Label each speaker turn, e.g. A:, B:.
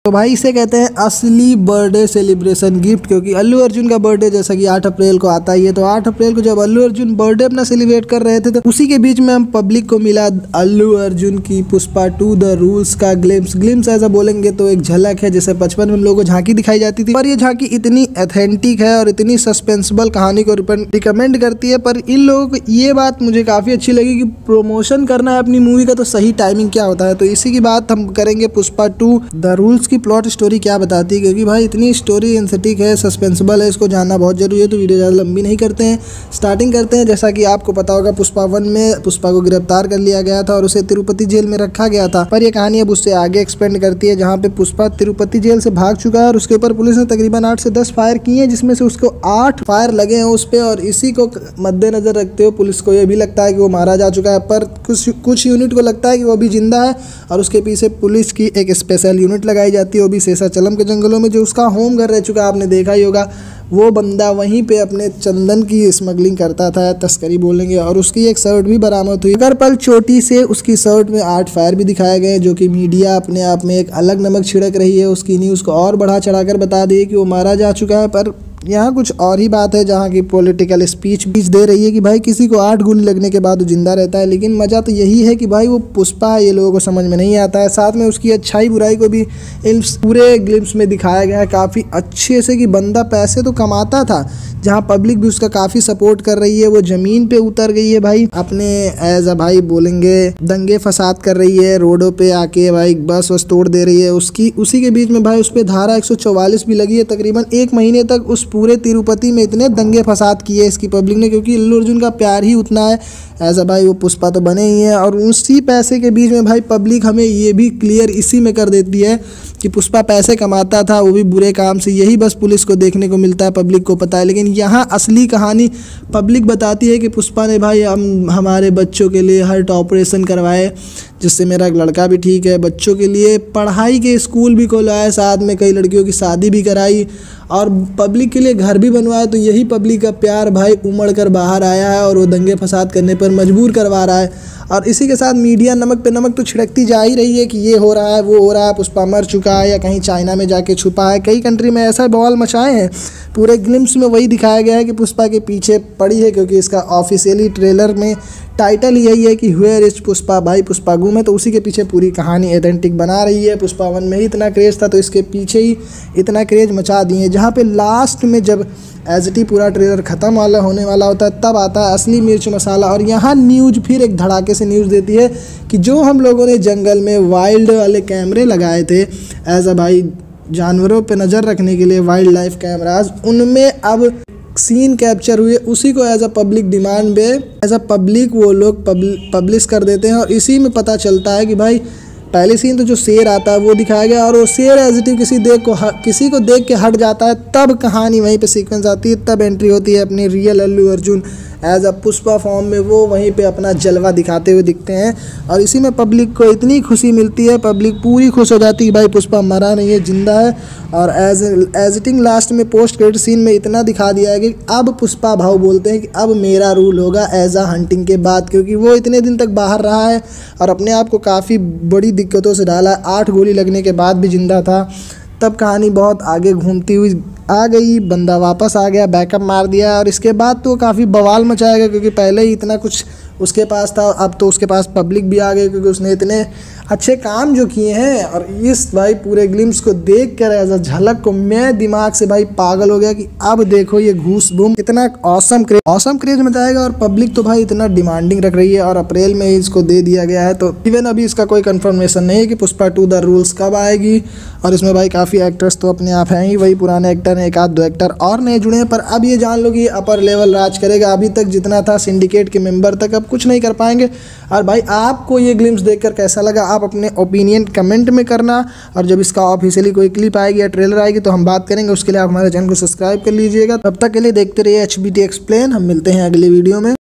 A: तो भाई इसे कहते हैं असली बर्थडे सेलिब्रेशन गिफ्ट, क्योंकि अल्लू अर्जुन का बर्थडे जैसा कि 8 अप्रैल को आता ही है। तो 8 अप्रैल को जब अल्लू अर्जुन बर्थडे अपना सेलिब्रेट कर रहे थे, तो उसी के बीच में हम पब्लिक को मिला अल्लू अर्जुन की पुष्पा 2 द रूल्स का ग्लिम्स ऐसा बोलेंगे तो एक झलक है, जैसे बचपन में हम लोगों को झांकी दिखाई जाती थी। पर ये झांकी इतनी ऑथेंटिक है और इतनी सस्पेंसिबल कहानी को रिकमेंड करती है। पर इन लोगों को ये बात मुझे काफ़ी अच्छी लगी कि प्रमोशन करना है अपनी मूवी का तो सही टाइमिंग क्या होता है। तो इसी की बात हम करेंगे पुष्पा 2 द रूल्स की प्लॉट स्टोरी क्या बताती है, क्योंकि भाई इतनी स्टोरी एस्थेटिक है, सस्पेंसिबल है, इसको जानना बहुत जरूरी है। तो वीडियो ज़्यादा लंबी नहीं करते हैं, स्टार्टिंग करते हैं। जैसा कि आपको पता होगा पुष्पा 1 में पुष्पा को गिरफ्तार कर लिया गया था और उसे तिरुपति जेल में रखा गया था। पर यह कहानी अब उससे आगे एक्सपेंड करती है, जहाँ पे पुष्पा तिरुपति जेल से भाग चुका है और उसके ऊपर पुलिस ने तकरीबन 8 से 10 फायर किए हैं, जिसमें से उसको 8 फायर लगे हैं उस पर। और इसी को मद्देनजर रखते हुए पुलिस को यह भी लगता है कि वो मारा जा चुका है, पर कुछ यूनिट को लगता है कि वो अभी जिंदा है और उसके पीछे पुलिस की एक स्पेशल यूनिट लगाई जाती है, वो भी शेषाचलम के जंगलों में, जो उसका होम घर रह चुका है, आपने देखा ही होगा। वो बंदा वहीं पे अपने चंदन की स्मगलिंग करता था, तस्करी बोलेंगे, और उसकी एक शर्ट भी बरामद हुई। अगर पल चोटी से उसकी शर्ट में 8 फायर भी दिखाए गए, जो कि मीडिया अपने आप में एक अलग नमक छिड़क रही है, उसकी न्यूज़ को और बढ़ा चढ़ाकर बता दी कि वो मारा जा चुका है। पर यहाँ कुछ और ही बात है, जहाँ की पॉलिटिकल स्पीच दे रही है कि भाई किसी को 8 गोली लगने के बाद वो जिंदा रहता है। लेकिन मज़ा तो यही है कि भाई वो पुष्पा है, ये लोगों को समझ में नहीं आता है। साथ में उसकी अच्छाई बुराई को भी इन पूरे ग्लिम्स में दिखाया गया है काफ़ी अच्छे से, कि बंदा पैसे तो कमाता था, जहाँ पब्लिक भी उसका काफ़ी सपोर्ट कर रही है। वो ज़मीन पे उतर गई है भाई, अपने एज अ भाई बोलेंगे दंगे फसाद कर रही है, रोडों पे आके भाई बस तोड़ दे रही है उसकी। उसी के बीच में भाई उस पर धारा 144 भी लगी है। तकरीबन 1 महीने तक उस पूरे तिरुपति में इतने दंगे फसाद किए इसकी पब्लिक ने, क्योंकि अल्लू अर्जुन का प्यार ही उतना है। ऐसा भाई वो पुष्पा तो बने ही हैं, और उसी पैसे के बीच में भाई पब्लिक हमें ये भी क्लियर इसी में कर देती है कि पुष्पा पैसे कमाता था, वो भी बुरे काम से। यही बस पुलिस को देखने को मिलता है, पब्लिक को पता है। लेकिन यहाँ असली कहानी पब्लिक बताती है कि पुष्पा ने भाई हमारे बच्चों के लिए हार्ट ऑपरेशन करवाए, जिससे मेरा लड़का भी ठीक है, बच्चों के लिए पढ़ाई के स्कूल भी खोलवाए, साथ में कई लड़कियों की शादी भी कराई और पब्लिक के लिए घर भी बनवाया। तो यही पब्लिक का प्यार भाई उमड़ कर बाहर आया है और वो दंगे फसाद करने पर मजबूर करवा रहा है। और इसी के साथ मीडिया नमक पे नमक तो छिड़कती जा ही रही है कि ये हो रहा है, वो हो रहा है, पुष्पा मर चुका है या कहीं चाइना में जाके छुपा है। कई कंट्री में ऐसा बवाल मचाए हैं। पूरे ग्लिम्स में वही दिखाया गया है कि पुष्पा के पीछे पड़ी है, क्योंकि इसका ऑफिशियली ट्रेलर में टाइटल यही है कि वेयर इज पुष्पा, भाई पुष्पा गुम है। तो उसी के पीछे पूरी कहानी ऑथेंटिक बना रही है। पुष्पा 1 में ही इतना क्रेज़ था, तो इसके पीछे ही इतना क्रेज़ मचा दिए, जहाँ पे लास्ट में जब एज इट ही पूरा ट्रेलर ख़त्म होने वाला होता है, तब आता है असली मिर्च मसाला। और यहाँ न्यूज़ फिर एक धड़ाके से न्यूज़ देती है कि जो हम लोगों ने जंगल में वाइल्ड वाले कैमरे लगाए थे एज अ भाई जानवरों पे नज़र रखने के लिए, वाइल्ड लाइफ कैमराज, उनमें अब सीन कैप्चर हुए। उसी को एज अ पब्लिक डिमांड पे एज अ पब्लिक वो लोग पब्लिश कर देते हैं। और इसी में पता चलता है कि भाई पहले सीन तो जो शेर आता है वो दिखाया गया, और वो शेर एज इट किसी को देख के हट जाता है, तब कहानी वहीं पे सीक्वेंस आती है, तब एंट्री होती है अपनी real Allu Arjun as a Pushpa form में। वो वहीं पे अपना जलवा दिखाते हुए दिखते हैं और इसी में पब्लिक को इतनी खुशी मिलती है, पब्लिक पूरी खुश हो जाती है कि भाई पुष्पा मरा नहीं है, जिंदा है। और एजिटिंग लास्ट में पोस्ट क्रेडिट सीन में इतना दिखा दिया है कि अब पुष्पा भाव बोलते हैं कि अब मेरा रूल होगा एज अ हंटिंग के बाद, क्योंकि वो इतने दिन तक बाहर रहा है और अपने आप को काफ़ी बड़ी दिक्कतों से डाला है। 8 गोली लगने के बाद भी जिंदा था। तब कहानी बहुत आगे घूमती हुई आ गई, बंदा वापस आ गया, बैकअप मार दिया, और इसके बाद तो काफ़ी बवाल मचाएगा, क्योंकि पहले ही इतना कुछ उसके पास था, अब तो उसके पास पब्लिक भी आ गई, क्योंकि उसने इतने अच्छे काम जो किए हैं। और इस भाई पूरे ग्लिम्स को देख कर एज अ झलक को मैं दिमाग से भाई पागल हो गया कि अब देखो ये घूस बूम इतना ऑसम क्रेज मचाएगा। और पब्लिक तो भाई इतना डिमांडिंग रख रही है, और अप्रैल में ही इसको दे दिया गया है। तो इवन अभी इसका कोई कंफर्मेशन नहीं है कि पुष्पा 2 द रूल्स कब आएगी। और इसमें भाई काफ़ी एक्टर्स तो अपने आप हैं ही, वही पुराने एक्टर हैं, 1-2 एक्टर और नए जुड़े हैं। पर अब ये जान लो कि ये अपर लेवल राज करेगा। अभी तक जितना था सिंडिकेट के मेंबर तक अब कुछ नहीं कर पाएंगे। और भाई आपको ये ग्लिम्स देखकर कैसा लगा, आप अपने ओपिनियन कमेंट में करना। और जब इसका ऑफिशियली कोई क्लिप आएगी या ट्रेलर आएगी तो हम बात करेंगे। उसके लिए आप हमारे चैनल को सब्सक्राइब कर लीजिएगा। तब तक के लिए देखते रहिए HBT एक्सप्लेन। हम मिलते हैं अगली वीडियो में।